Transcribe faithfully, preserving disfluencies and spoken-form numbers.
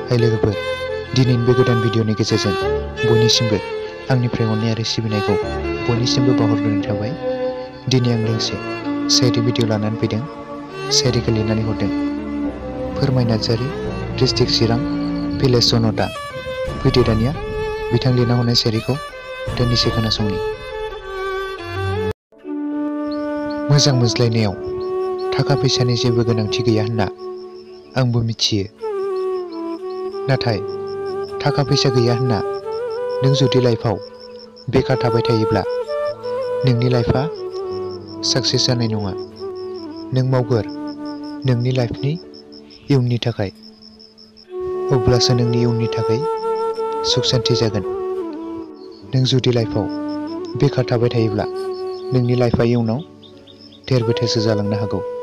हाय लोगोफोर, दिनैनि बे गोदान भिडिअनि गेजेरजों बयनिसिमबो आंनिफ्राय अननाय आरो सिबिनायखौ बयनिसिमबो बावहरग्रोनाय थाबाय। दिनै आं लोगोसे शायरी भिडिअ लानानै फैदों। शायरीखौ लिरनानै हरदों फोरमाय नार्जारी, डिस्ट्रिक्ट चिरां, भिलेज जनता। फैदो दानिया बिथां लिरना हरनाय शायरीखौ दान्दिसे खोनासंनि। मोजां मोनज्लायनायाव थाखा फैसानि जेबो गोनांथि गैया होनना आंबो मिथियो। नाथाय थाखा फैसा गैया होनना नों जुदि लाइफआव बेकार थाबाय थायोब्ला नोंनि लाइफआ साक्सेस जानाय नङा। नों मावगोर नोंनि लाइफनि इयुननि थाखाय, अब्लासो नोंनि इयुननि थाखाय सुख शान्ति जागोन। नों जुदि लाइफआव बेकार थाबाय थायोब्ला नोंनि लाइफआ इयुनाव थेर बेथेरसो जालांनो हागौ।